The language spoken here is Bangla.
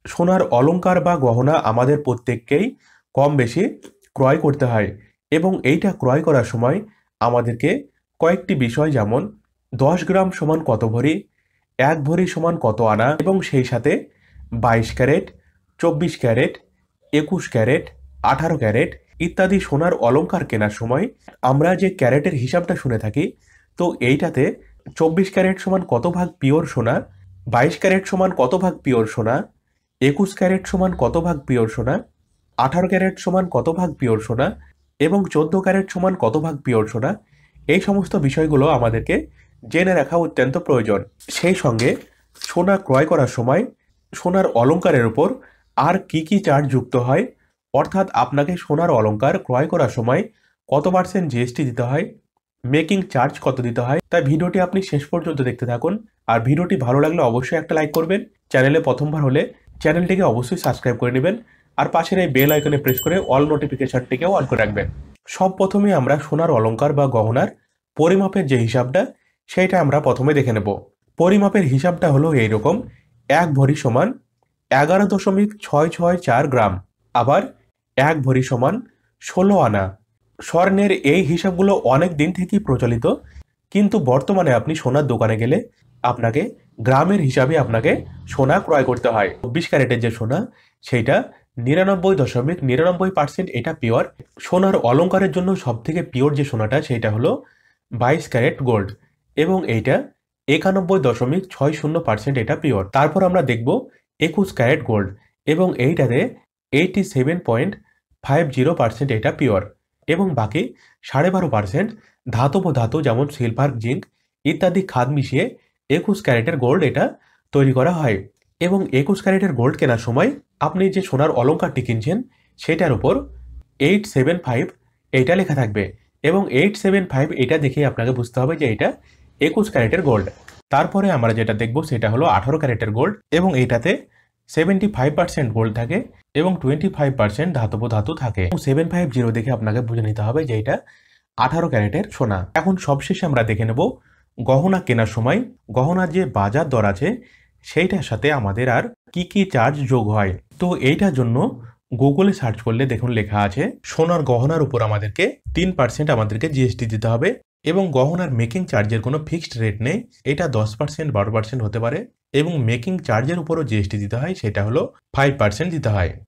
সোনার অলংকার বা গহনা আমাদের প্রত্যেককেই কম বেশি ক্রয় করতে হয় এবং এইটা ক্রয় করার সময় আমাদেরকে কয়েকটি বিষয় যেমন 10 গ্রাম সমান কত ভরি, 1 ভরি সমান কত আনা এবং সেই সাথে 22 ক্যারেট, 24 ক্যারেট, 21 ক্যারেট, 18 ক্যারেট ইত্যাদি সোনার অলংকার কেনার সময় আমরা যে ক্যারেটের হিসাবটা শুনে থাকি, তো এইটাতে 24 ক্যারেট সমান কত ভাগ পিওর সোনা, 22 ক্যারেট সমান কত ভাগ পিওর সোনা, 21 ক্যারেট সমান কত ভাগ পিওর সোনা, 18 ক্যারেট সমান কত ভাগ পিওর সোনা এবং 14 ক্যারেট সমান কত ভাগ পিওর সোনা, এই সমস্ত বিষয়গুলো আমাদেরকে জেনে রাখা অত্যন্ত প্রয়োজন। সেই সঙ্গে সোনা ক্রয় করার সময় সোনার অলংকারের উপর আর কি কি চার্জ যুক্ত হয়, অর্থাৎ আপনাকে সোনার অলংকার ক্রয় করার সময় কত পার্সেন্ট জিএসটি দিতে হয়, মেকিং চার্জ কত দিতে হয়, তাই ভিডিওটি আপনি শেষ পর্যন্ত দেখতে থাকুন। আর ভিডিওটি ভালো লাগলে অবশ্যই একটা লাইক করবেন, চ্যানেলে প্রথমবার হলে চ্যানেলটিকে অবশ্যই সাবস্ক্রাইব করে নেবেন আর পাশের এই বেল আইকনে প্রেস করে অল নোটিফিকেশনটিকেও অন করে রাখবেন। সব প্রথমে আমরা সোনার অলংকার বা গহনার পরিমাপের যে হিসাবটা সেইটা আমরা প্রথমে দেখে নেব। পরিমাপের হিসাবটা হলো এইরকম: 1 ভরি সমান 11.664 গ্রাম, আবার 1 ভরি সমান 16 আনা। স্বর্ণের এই হিসাবগুলো অনেক দিন থেকেই প্রচলিত, কিন্তু বর্তমানে আপনি সোনার দোকানে গেলে আপনাকে গ্রামের হিসাবে আপনাকে সোনা ক্রয় করতে হয়। 24 ক্যারেটের যে সোনা সেইটা 99.99% এটা পিওর। সোনার অলংকারের জন্য সব থেকে পিওর যে সোনাটা সেইটা হলো 22 ক্যারেট গোল্ড এবং এইটা 91.60% এটা পিওর। তারপর আমরা দেখব 21 ক্যারেট গোল্ড এবং এইটাতে 87.50% এটা পিওর এবং বাকি 12.5% ধাতব ধাতু যেমন সিলভার, জিঙ্ক ইত্যাদি খাদ মিশিয়ে 21 ক্যারেটের গোল্ড এটা তৈরি করা হয়। এবং 21 ক্যারেটের গোল্ড কেনার সময় আপনি যে সোনার অলংকারটি কিনছেন সেটার উপর 875 এইটা লেখা থাকবে এবং 875 এটা দেখে আপনাকে বুঝতে হবে যে এটা 21 ক্যারেটের গোল্ড। তারপরে আমরা যেটা দেখব সেটা হলো 18 ক্যারেটের গোল্ড এবং এইটাতে 75% গোল্ড থাকে এবং 25% ধাতব ধাতু থাকে। 750 দেখে আপনাকে বুঝে নিতে হবে যে এটা 18 ক্যারেটের সোনা। এখন সবশেষে আমরা দেখে নেব গহনা কেনার সময় গহনার যে বাজার দর আছে সেইটার সাথে আমাদের আর কি কি চার্জ যোগ হয়। তো এইটার জন্য গুগলে সার্চ করলে দেখুন লেখা আছে সোনার গহনার উপর আমাদেরকে 3% আমাদেরকে জিএসটি দিতে হবে এবং গহনার মেকিং চার্জের কোনো ফিক্সড রেট নেই, এটা 10% 12% হতে পারে এবং মেকিং চার্জের উপরও জিএসটি দিতে হয়, সেটা হলো 5% দিতে হয়।